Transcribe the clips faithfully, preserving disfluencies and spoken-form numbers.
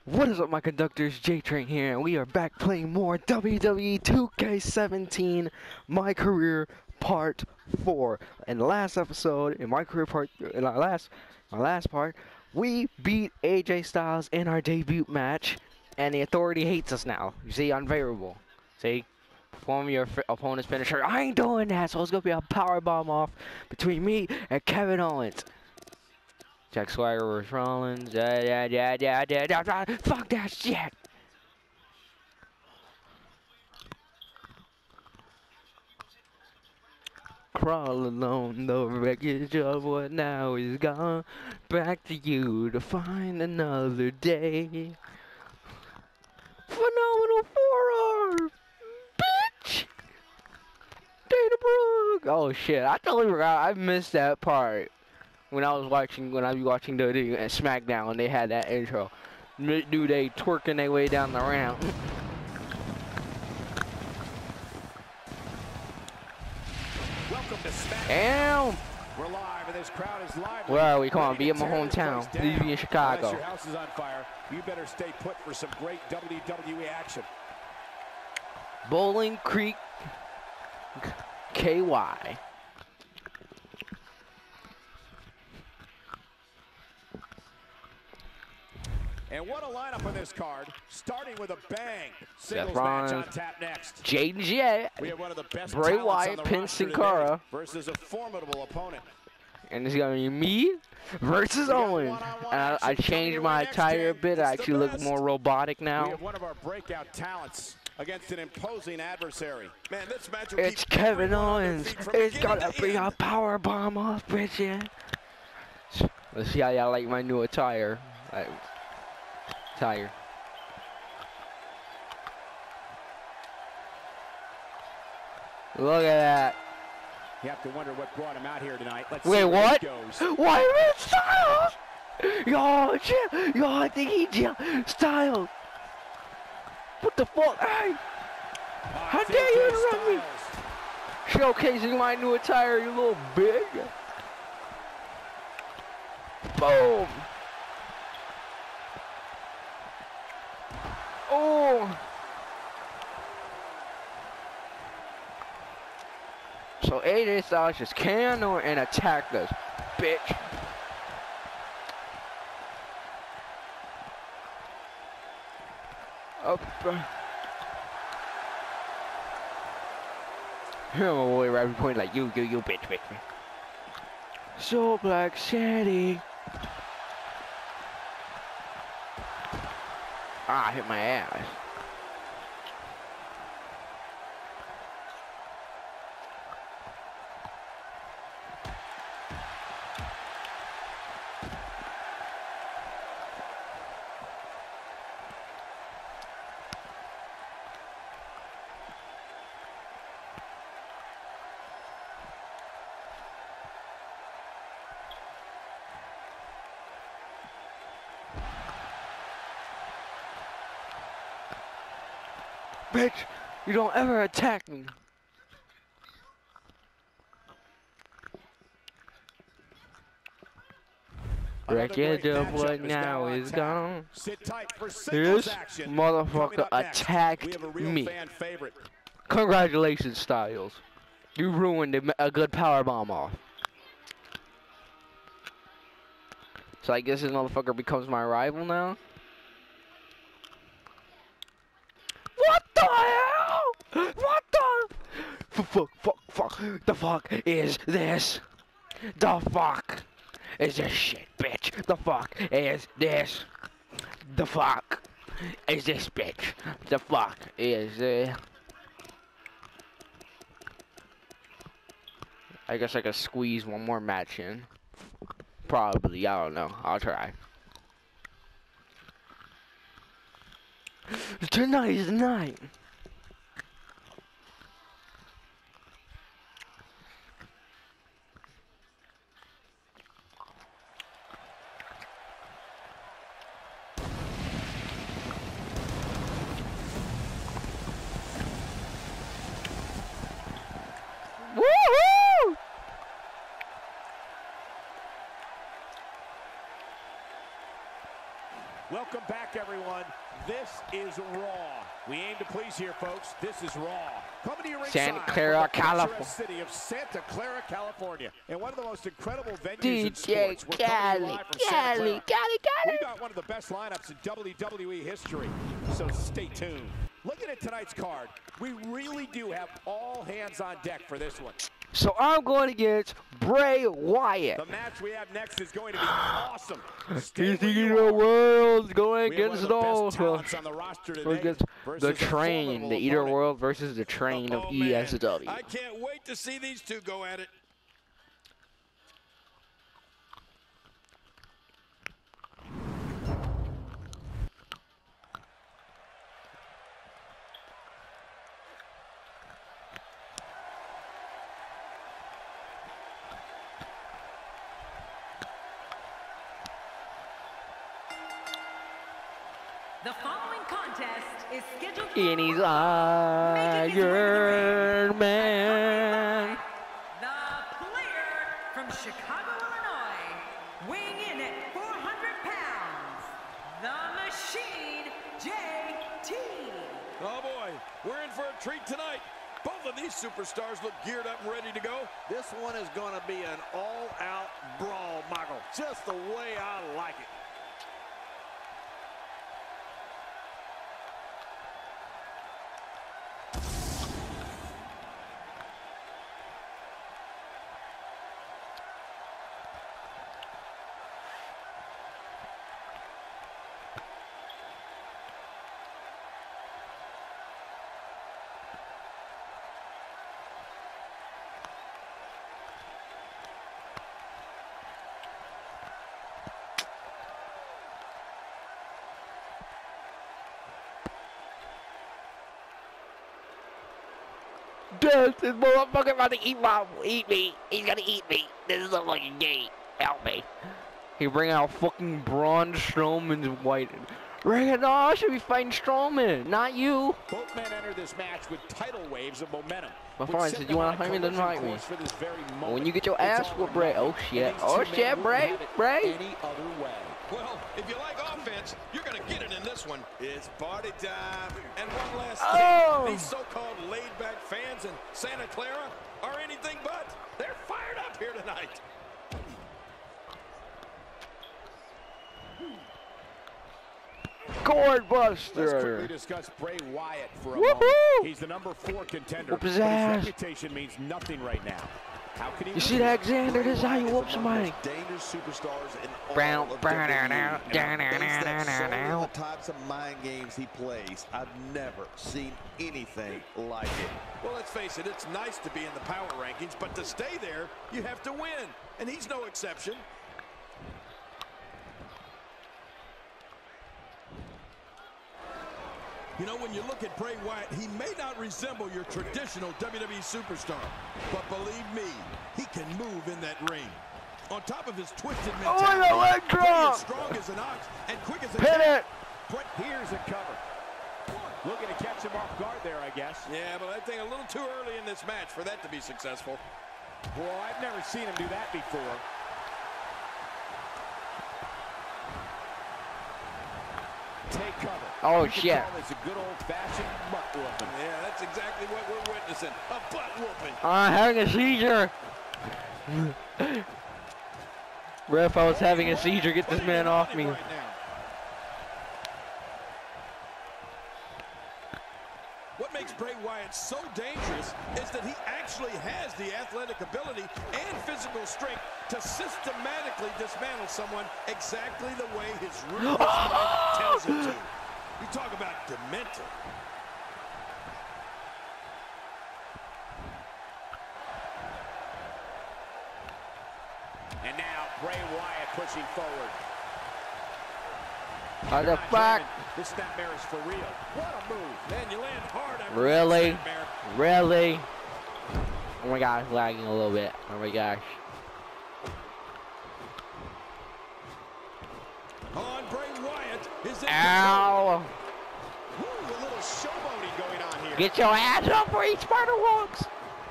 What is up, my conductors? J-Train here, and we are back playing more W W E two K seventeen, My Career Part four. In the last episode, in my career part, in our last, my last part, we beat A J Styles in our debut match, and the Authority hates us now. You see, unfavorable. See, perform your opponent's finisher. I ain't doing that, so it's gonna be a power bomb off between me and Kevin Owens. Jack Swagger versus Rollins. Yeah, yeah, yeah, yeah, yeah, yeah, yeah. Fuck that shit. Crawling on the wreckage of what now is gone. Back to you to find another day. Phenomenal forearm, bitch. Dana Brooke. Oh shit! I totally forgot. I missed that part. When I was watching, when I was watching W W E and SmackDown, they had that intro. New Day twerking their way down the ramp. Welcome to SmackDown. Damn. We're live, and this crowd is live. Where are we? Come on, be in my hometown. Please be in Chicago. Unless your house is on fire, you better stay put for some great W W E action. Bowling Creek, K Y. And what a lineup on this card, starting with a bang. Seth Singles match Rollins, on tap next. J J, We have one of the best Bray talents Wyatt, on the Pin roster Sin Cara, today versus a formidable opponent. and it's gonna be me versus Owens. And I, I changed my attire a bit. I actually look more robotic We now. have one of our breakout talents against an imposing adversary. Man, this match will It's keep Kevin everyone on their Owens. feet from It's beginning gonna to be end. a power bomb off, bitch. Yeah. Let's see how y'all like my new attire. Like, attire. Look at that. You have to wonder what brought him out here tonight. Let's Wait, see where what? this Why goes. is it Styles? Yo, chill. Yo, I think he jail. Styles. What the fuck? Hey. How dare you interrupt me? Showcasing my new attire, you little big. Boom. Oh. So A J Styles just came on and attacked us, bitch. Up. Here, my boy, right point like you, you, you, bitch, bitch, bitch. So Black City. Ah, I hit my ass. Bitch, you don't ever attack me. Wreckage of what now is gone. Sit tight for singles This action. motherfucker Coming up next, attacked we have a real me. fan favorite. Congratulations, Styles. You ruined a, a good power bomb off. So I guess this motherfucker becomes my rival now. What the hell? What the? Fuck, fuck, fuck, fuck. The fuck is this? The fuck is this shit, bitch? The fuck is this? The fuck is this, bitch? The fuck is this? I guess I could squeeze one more match in. Probably, I don't know. I'll try. Tonight is the night. Woohoo! Welcome back, everyone. This is Raw. We aim to please here, folks. This is Raw. Coming to your Santa Clara, California. City of Santa Clara, California. And one of the most incredible venues D J in sports. We're Cali, coming live from Cali, Santa Clara. Cali, Cali. We got one of the best lineups in W W E history. So stay tuned. Looking at tonight's card, we really do have all hands on deck for this one. So I'm going against Bray Wyatt. The match we have next is going to be awesome. He's thinking the world's going against it all. Against the Train, the Eater World versus the Train of E S W. I can't wait to see these two go at it. The following contest is scheduled for And he's Iron Man. the player from Chicago, Illinois, weighing in at four hundred pounds, the Machine, J T. Oh boy, we're in for a treat tonight. Both of these superstars look geared up and ready to go. This one is going to be an all-out brawl, Michael, just the way I like it. Death, this motherfucker about to eat my, eat me. He's gonna eat me. This is a fucking game. Help me. He bring out fucking Braun Strowman's white. Bring it on. I should be fighting Strowman, not you. Both men enter this match with tidal waves of momentum. My friend said, you want to fight me, then fight me. But when you get your ass whooped, Bray, oh shit, oh shit, Bray, Bray. Any other way. Well, if you like offense, you're going to get it in this one. It's party time. And one last Oh. thing, these so-called laid-back fans in Santa Clara are anything but. They're fired up here tonight. Gourd Let's quickly Buster. discuss Bray Wyatt for a Woohoo! moment. He's the number four contender, Whoop his but his ass. reputation means nothing right now. How can he You see that, Xander? This is how you Bray whoop Wyatt is among the somebody. most dangerous superstars in all Brown, of brown, W W E. down, down, And down, I base down, that down, solely on down. the types of mind games he plays. I've never seen anything like it. Well, let's face it, it's nice to be in the power rankings, but to stay there, you have to win. And he's no exception. You know, when you look at Bray Wyatt, he may not resemble your traditional W W E superstar, but believe me, he can move in that ring. On top of his twisted Oh, mentality, the leg Bray drop. is strong as an ox and quick as a Pin cat. it. But here's a cover. Looking to catch him off guard there, I guess. Yeah, but I think a little too early in this match for that to be successful. Well, I've never seen him do that before. Take cover. Oh, You could shit. call this a good old-fashioned butt whooping. Yeah, that's exactly what we're witnessing. A butt whooping. I'm having a seizure. Ref, I was having a seizure. Get this man off me. Right now. What makes Bray Wyatt so dangerous is that he actually has the athletic ability and physical strength to systematically dismantle someone exactly the way his ruthless mind tells him to. You talk about demented. And now Bray Wyatt pushing forward. How the Not fuck? dreaming. This snapmare is for real. What a move. Man, you land hard after Really? that snapmare. Really? Oh my gosh, lagging a little bit. Oh my gosh. On Bray Wyatt. Is it Ow! Ooh, a little showboating going on here. Get your ass up for each spider walks!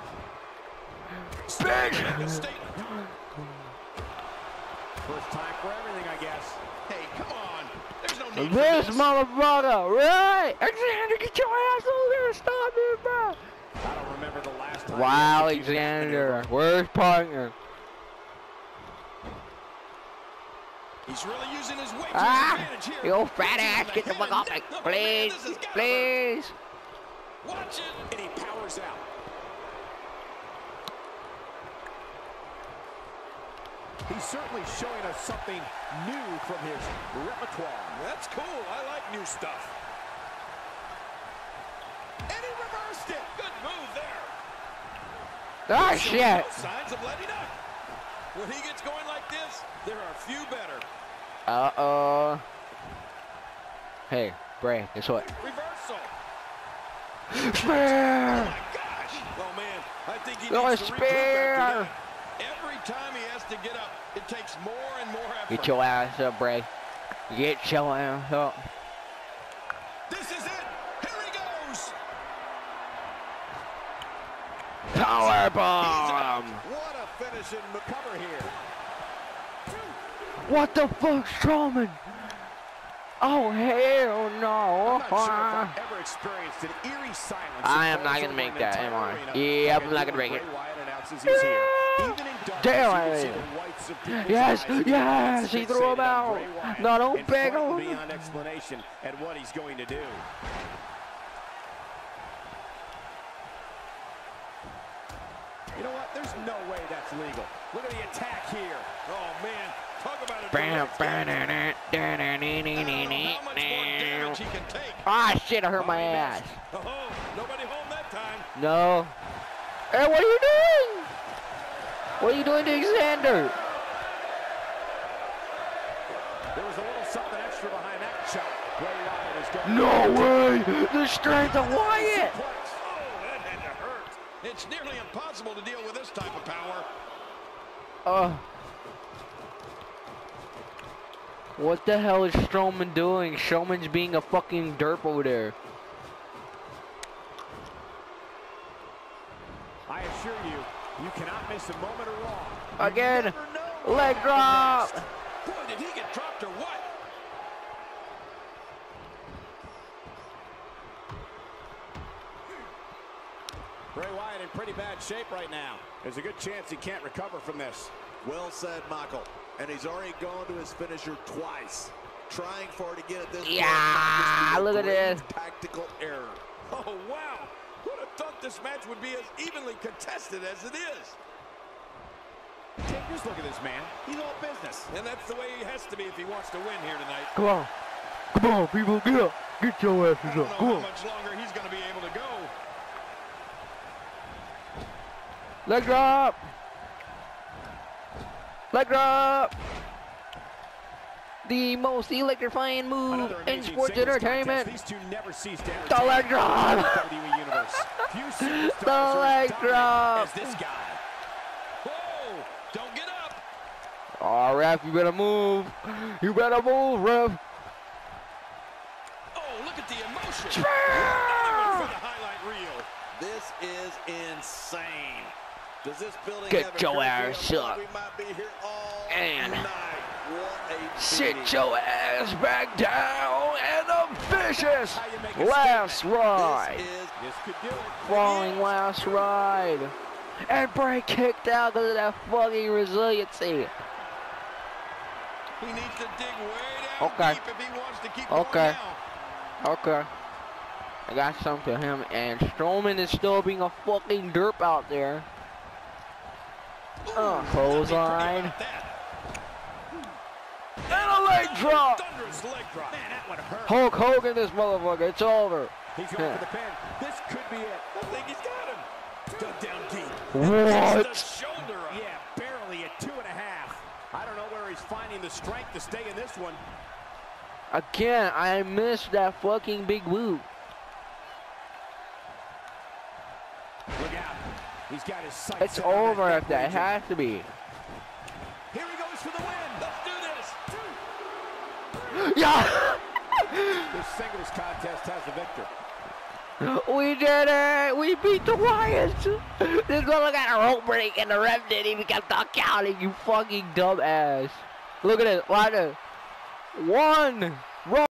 Make a statement. First time for everything, I guess. Hey, come on. There's no need This for this. motherfucker, right? Alexander, get your ass over there. Stop it, bro. I don't remember the last time. Wow, he executed that Alexander. maneuver. Where's partner? He's really using his weight to his Ah! advantage here. You old fat Punches him ass, in the get the head fuck and off neck. me. Oh, man, Please, this has gotta hurt. please. Watch it. And he powers out. He's certainly showing us something new from his repertoire. That's cool. I like new stuff. And he reversed it. Good move there. Ah, Showing shit. no signs of letting up. When he gets going like this, there are few better. Uh-oh. Hey, Bray, guess what? Reversal. Spear! Oh my gosh. Oh man, I think he Oh, needs to regroup after spear. that. Every time he has to get up, it takes more and more effort. Get your ass up, Bray. Get your ass up. This is it. Here he goes. Power bomb! What a finishing cover here. What the fuck, Strowman? Oh, hell I'm no. not sure if I've ever experienced an eerie silence. I that am not falls gonna over make an that, entire am I? arena. Yep, I'm And not gonna when make it. Bray Wyatt announces he's here. Even in darkness, Damn you can see it. the whites of people's Yes, eyes. yes, he Fixated threw him on out. Bray Wyatt No, don't and beg frightened him. beyond explanation at what he's going to do. You know what? There's no way that's legal. Look at the attack here. Oh man, talk about a Bam, direct bam, hit. da, da, da, da, da, I don't know how much more da, damage da. he can take. Ah, shit, I hurt my Oh, he ass. missed. Oh, nobody home that time. No. Hey, what are you doing? What are you doing to Alexander? There was a little something extra behind that shot. Bray Wyatt is going. No way! The strength of Wyatt! Oh, that had to hurt. It's nearly impossible to deal with this type of power. Uh. What the hell is Strowman doing? Strowman's being a fucking derp over there. I assure you, you cannot miss a moment or wrong. Again, You never know leg what drop. happens Boy, did he get dropped or what? next. Bray Wyatt in pretty bad shape right now. There's a good chance he can't recover from this. Well said, Michael. And he's already gone to his finisher twice. Trying for it again at this point. Yeah, might just be a look at grave this. Tactical error. Oh, wow. Who'd have thought this match would be as evenly contested as it is? Take just look at this man. He's all business. And that's the way he has to be if he wants to win here tonight. Come on. Come on, people, get up. Get your I asses don't up. know Come how on. much longer he's going to be able to go. Leg drop. Leg drop. The most electrifying move Another in amazing sports singles entertainment. contest. These two never cease to The entertain leg drop. the W W E universe. Few superstars The are as leg dominant drop. as this guy. Whoa, don't get up. Oh, ref, you better move. You better move, ref. Oh, look at the emotion. Spear! Another one for the highlight reel. This is insane. Does this building Get have a your curfew? ass up. We might be here all And night. What a sit beating. your ass back down and the vicious How you make a last statement. ride. This is This could do it. Falling last ride. And Bray kicked out because of that fucking resiliency. He needs to dig way down Okay. deep if he wants to keep Okay. going now. Okay. I got something to him, and Strowman is still being a fucking derp out there. Uh, clothesline. About that. And a leg drop. Thunderous leg drop. Man, that one hurt. Hulk Hogan, this motherfucker. It's over. He's going for the pin. This could be it. I think he's got him. Dug down deep. What? Just the shoulder up. Yeah, barely at two and a half. I don't know where he's finding the strength to stay in this one. Again, I missed that fucking big woo. Look out. He's got his sights It's set on over that if that region. has to be. Here he goes for the win. Let's do this. Yeah! This singles contest has the victor. We did it! We beat the Wyatts! This mother got a rope break and the ref didn't even get the counting, you fucking dumbass. Look at it, right there. One!